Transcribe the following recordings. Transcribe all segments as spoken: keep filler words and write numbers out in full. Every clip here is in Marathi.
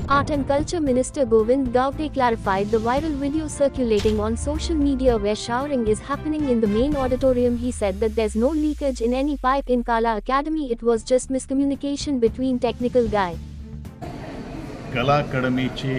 Art and Culture Minister Govind Gowte clarified the viral video circulating on social media where showering is happening in the main auditorium. He said that there's no leakage in any pipe in Kala Academy, it was just miscommunication between technical guy. Kala Academy चे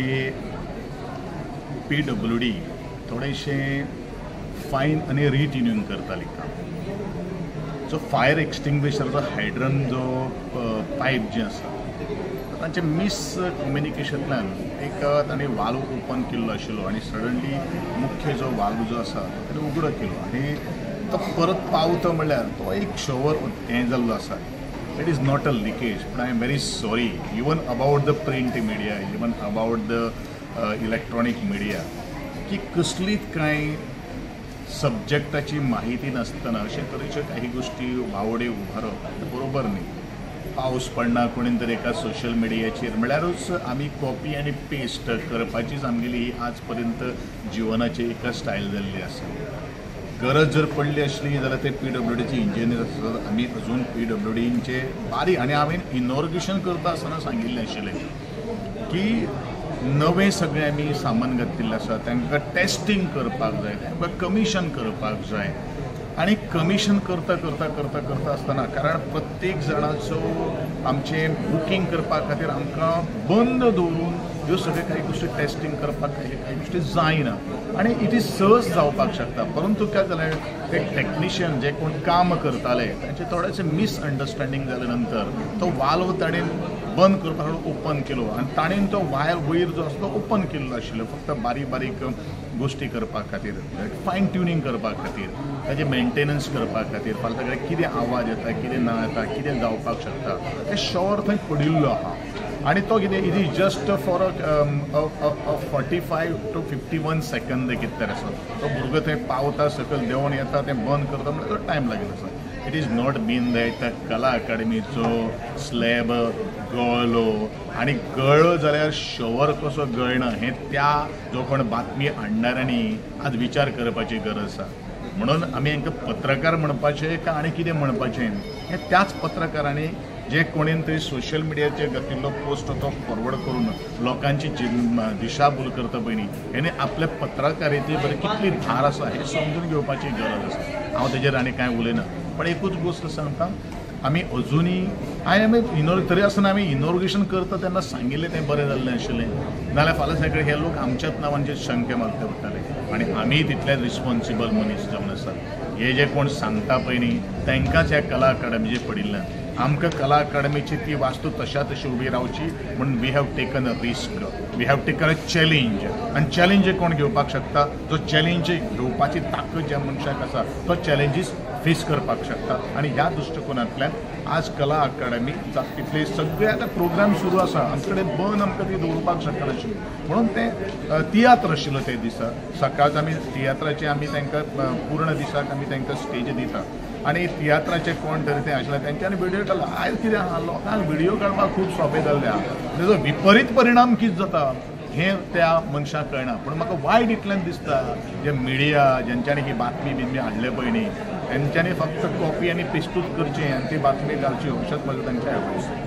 P W D थोडेशे फाईन आणि रिट्युनिंग करताली काम. जो फायर एक्सटिंग्विशरचो हायड्रन जो पाईप जे आसा तांचे मिस कम्युनिकेशनांतल्यान एक तांणी वाल्व ओपन केल्लो आशिल्लो आनी सडनली मुख्य जो वाल्व जो आसा तो उगडो केलो आनी तो परत पावतो म्हणल्यार तो एक शॉवर हें जाल्लो आसा. It is not a leakage, but I am very sorry even about the print media, even about the electronic media, की कसलीच कांय सब्जेक्टाची माहिती नासतना अशे तरेच्यो काही गोष्टी वावडे उभारप बरोबर न्ही. पावस पडना कोणी तरी एका सोशल मिडियाचेर म्हळ्यारूच आमी कॉपी आनी पेस्ट करपाचीच आमगेली ही आज पर्यंत जिवनाची एक स्टायल जाल्ली आसा. गरज जर पडली आसली जाल्यार ते पी डब्ल्यू डीचे इंजिनियर आसतात, आमी अजून पी डब्ल्यू डीचे बारीक आनी हांवें इनॉर्गेशन करता आसतना सांगिल्लें आशिल्लें की नवें सगळें आमी सामान घातिल्लें आसा, तांकां टेस्टिंग करपाक जाय, तांकां कमिशन करपाक जाय आनी कमिशन करता करता करता करता आसतना कारण प्रत्येक जाणाचो आमचें बुकींग करपा खातीर आमकां बंद दवरून ह्यो सगळे काही गोष्टी टेस्टिंग करपाक काही काही गोष्टी जायना आनी इट इज सहज जावपाक शकता. परंतु काय जालें ते टेक्निशियन जे कोण काम करताले तांचे थोडेशे मिसअंडरस्टँडींग जाले नंतर तो वाल्व ताणें बंद करपाक ओपन केलो आनी ताणें तो वायर वयर जो आसा तो ओपन केल्लो आशिल्लो फक्त बारीक बारीक गोष्टी करपा खातीर, फायन ट्युनिंग करपा खातीर, ताजें मेंटेनन्स करपा खातीर. फाल्यां ताका कितें आवाज येता कितें ना येता कितें जावपाक शकता तें शॉवर थंय पडिल्लो आहा आनी तो कितें it is just for a forty five to fifty one second कितें तर आसा. तो भुरगो थंय पावता सकयल देंवून येता तें बंद करता म्हणल्यार तो टायम लागीत आसा. It is not been that Kala अकाडेमीचो स्लॅब गळलो आनी गळ्ळो जाल्यार शॉवर कसो गळना हें त्या जो कोण बातमी हाडणाऱ्यांनी आज विचार करपाची गरज आसा. म्हणून आमी हांकां पत्रकार म्हणपाचें काय आनी कितें म्हणपाचें हें त्याच पत्रकारांनी जे कोणीन थंय सोशल मिडियाचेर घातिल्लो पोस्ट तो फॉरवर्ड करून लोकांची दिशाभूल करता पयलीं हेणे आपल्या पत्रकारिते बरी कितली धार आसा हें समजून घेवपाची गरज आसा. हांव तेजेर आनी कांय उलयना, पण एकूच गोश्ट सांगता, आमी अजुनी हांवें आमी इनॉर तरी आसतना आमी इनॉर्गेशन करता तेन्ना सांगिल्लें तें बरें जाल्लें आशिल्लें, नाल्यार फाल्यां सगळे हे लोक आमच्याच नांवांचेर शंके मारता पडटाले आनी आमी तितलेच रिस्पॉन्सिबल मनीस जावन आसात. हे जे कोण सांगता पयलीं तांकांच ह्या कला अकाडेमीचेर पडिल्ल्यान आमकां कला अकाडेमीची ती वास्तू तशा तशी उबी रावची म्हणून we have taken a risk, we have taken a challenge आनी चॅलेंज कोण घेवपाक शकता जो चॅलेंज घेवपाची ताकद ज्या मनशाक आसा तो चॅलेंजीस फेस करपाक शकता. आनी ह्या दृश्टिकोनांतल्यान आज कला अकाडेमी तितले सगळे आतां प्रोग्राम सुरू आसा आमचे कडेन बंद आमकां ती दवरपाक शकनाशिल्ली म्हणून तें तियात्र आशिल्लो ते दिसा. सकाळचो आमी तियात्राचे आमी तांकां पूर्ण दिसाक आमी तांकां स्टेज दिता आनी तियात्राचे कोण तरी ते आशिल्ले तेंच्यांनी व्हिडिओ काडला. आयज कितें आहा लोकांक व्हिडिओ काडपाक खूब सोंपें जाल्लें आहा, तेजो विपरीत परिणाम कितें जाता हें त्या मनशाक कळना. पूण म्हाका वायट इतल्यान दिसता जे मिडिया जेंच्यांनी ही बातमी बितमी हाडले पळय न्ही तेंच्यांनी फक्त कॉपी आनी पेस्टूच करचें आनी ती बातमी घालची अशेंच म्हजें तांचें एडवायस.